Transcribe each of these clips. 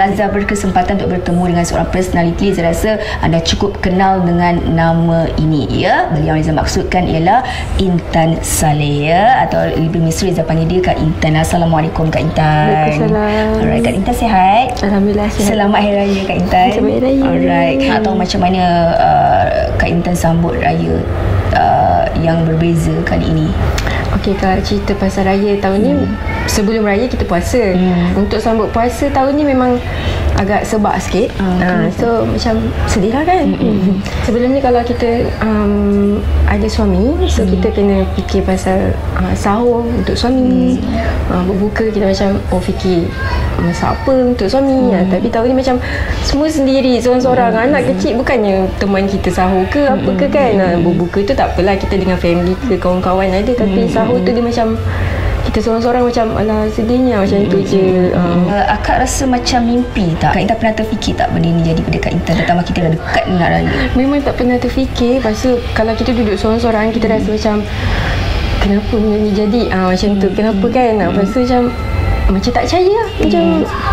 Azhar berkesempatan untuk bertemu dengan seorang personality, saya rasa anda cukup kenal dengan nama ini ya. Beliau yang saya maksudkan ialah Intan Saleh ya, atau lebih mesra saya panggil dia Kak Intan. Assalamualaikum Kak Intan. Waalaikumsalam. Alright, Kak Intan sihat? Alhamdulillah sihat. Selamat Hari Raya Kak Intan. Selamat Hari Raya. Alright. Nak tahu macam mana Kak Intan sambut raya yang berbeza kali ini? Okey, kalau cerita pasal raya tahun ni, sebelum raya kita puasa. Untuk sambut puasa tahun ni memang agak sebab sikit. So macam sedih lah kan. Sebelum ni kalau kita ada suami, so kita kena fikir pasal sahur untuk suami. Berbuka kita macam fikir masak apa untuk suami. Tapi tahun ni macam semua sendiri, seorang-seorang. Anak kecil bukannya teman kita sahur ke apa ke kan. Berbuka tu tak apalah, kita dengan family ke kawan-kawan ada. Tapi sahur tu dia macam kita seorang-seorang macam alah sedihnya macam tu je. Akak rasa macam mimpi tak? Kak Intan pernah terfikir tak benda ni jadi pada Kak Intan, terutama kita dah dekat nak raya? Memang tak pernah terfikir. Lepas tu kalau kita duduk seorang-seorang, kita rasa macam kenapa benda ni jadi macam tu, kenapa kan. Lepas tu macam tak percaya lah. Macam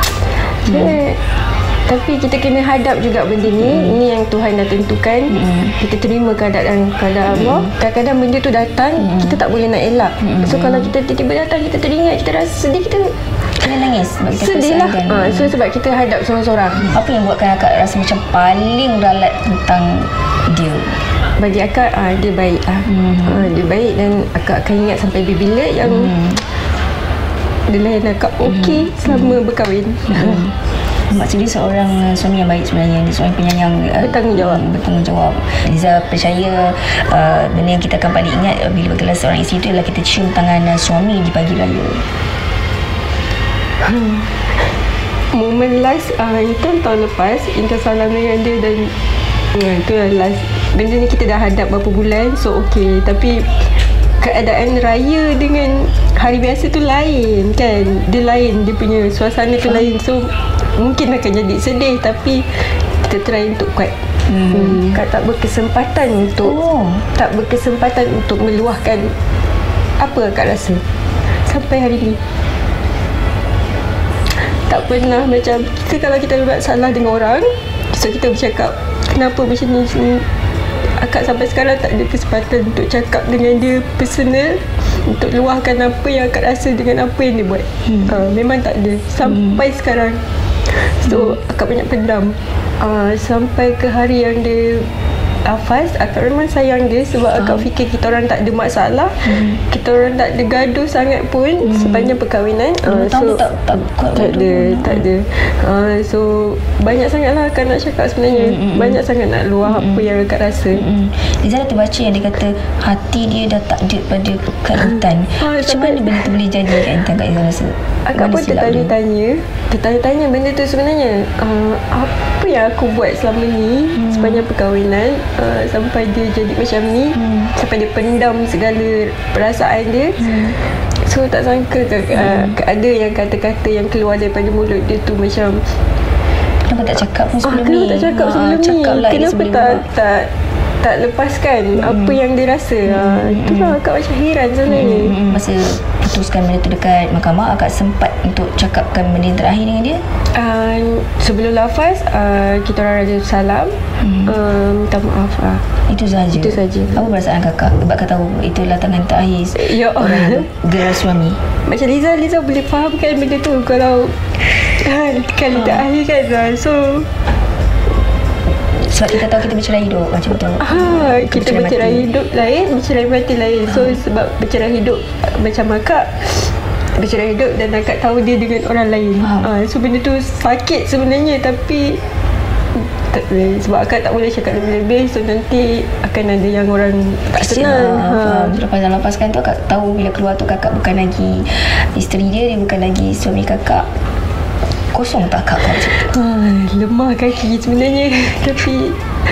tapi kita kena hadap juga benda ni. Ini yang Tuhan dah tentukan. Kita terima keadaan Allah. Kadang-kadang benda tu datang, kita tak boleh nak elak. So kalau kita tiba-tiba datang, kita teringat, kita rasa sedih, kita kena nangis sebab kita sedih lah. So sebab kita hadap seorang-seorang. Apa yang buatkan akak rasa macam paling ralat tentang dia? Bagi akak dia baik lah. Dia baik dan akak akan ingat sampai bila yang dia layan akak okey selama berkahwin. Maksudnya seorang suami yang baik sebenarnya, dia seorang penyayang, bertanggungjawab. Liza percaya benda yang kita akan paling ingat bila bergelar seorang isteri itu adalah kita cium tangan suami di pagi raya. Momen last itu tahun lepas, Intan salam dengan dia dan itu last. Benda ni kita dah hadap berapa bulan, so okey. Tapi keadaan raya dengan hari biasa tu lain kan. Dia lain, dia punya suasana tu lain. So mungkin akan jadi sedih, tapi kita try untuk kuat. Kak tak berkesempatan untuk meluahkan apa Kak rasa sampai hari ni. Tak pernah macam kita, kalau kita buat salah dengan orang, so kita bercakap kenapa macam ni. Akak sampai sekarang tak ada kesempatan untuk cakap dengan dia personal, untuk luahkan apa yang akak rasa dengan apa yang dia buat. Memang tak ada sampai sekarang. So akak banyak pendam sampai ke hari yang dia Hafaz. Akak memang sayang dia sebab akak fikir kita orang tak ada masalah, kita orang tak ada gaduh sangat pun sepanjang perkahwinan. So tak ada. So banyak sangatlah akak nak cakap sebenarnya. Banyak sangat nak luah apa yang akak rasa. Liza dah terbaca yang dia kata hati dia dah takdir pada Kak Intan. Macam mana benda tu boleh jadi Kak Intan? Kak Liza rasa akak pun tertanya-tanya benda tu sebenarnya. Apa yang aku buat selama ni sepanjang perkahwinan, sampai dia jadi macam ni, sampai dia pendam segala perasaan dia. So tak sangka ada yang kata-kata yang keluar daripada mulut dia tu macam kenapa tak cakap pun sebelum ni? Kenapa tak cakap sebelum ni? Kenapa tak lepaskan apa yang dia rasa? Itulah akak macam heran sebenarnya. Masa putuskan benda tu dekat mahkamah, akak sempat untuk cakapkan benda yang terakhir dengan dia? Sebelum lafaz, kita orang ada salam, minta maaf. Itu sahaja? Itu sahaja. Apa perasaan kakak? Sebab kakak tahu itulah tangan terakhir gelar suami. Macam Liza boleh faham kan benda tu kalau kali terakhir kan. So sebab kita tahu kita bercerai hidup macam tu. Kita bercerai hidup lain, bercerai mati lain. So sebab bercerai hidup macam akak bercerai hidup dan akak tahu dia dengan orang lain. So benda tu sakit sebenarnya, tapi tak boleh, sebab akak tak boleh cakap lebih-lebih. So nanti akan ada yang orang tak senang. Lepaskan tu akak tahu bila keluar tu kakak bukan lagi isteri dia bukan lagi suami kakak. Kosong tak akak macam tu? Lemah kaki sebenarnya. Tapi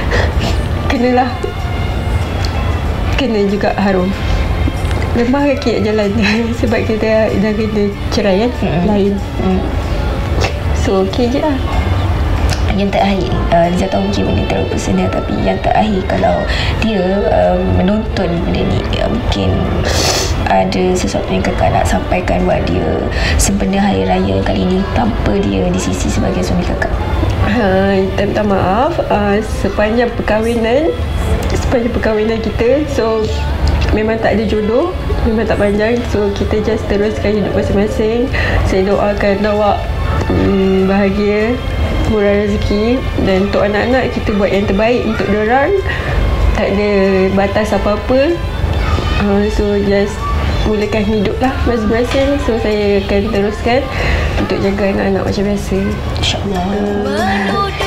kena juga harum. Lemah kaki nak jalan sebab kita dah kena cerai kan. Lain. So okey je lah. yang terakhir, Liza tahu mungkin benda terlalu personal, tapi yang terakhir kalau dia menonton benda ni, mungkin ada sesuatu yang kakak nak sampaikan buat dia sempena hari raya kali ini tanpa dia di sisi sebagai suami kakak. Minta maaf, sepanjang perkahwinan kita, so memang tak ada jodoh, memang tak panjang, so kita just teruskan hidup masing-masing. Saya doakan awak bahagia, murah rezeki, dan untuk anak-anak kita buat yang terbaik untuk diorang, tak ada batas apa-apa. So just mulakan hidup lah masing-masing. So saya akan teruskan untuk jaga anak-anak macam biasa, InsyaAllah.